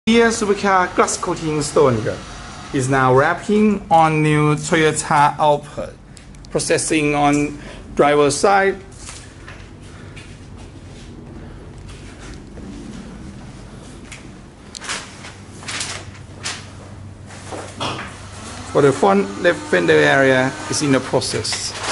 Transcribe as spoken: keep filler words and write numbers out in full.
Here, SUPERCAR glass coating stone is now wrapping on new Toyota output, processing on driver's side. For the front left fender area is in the process.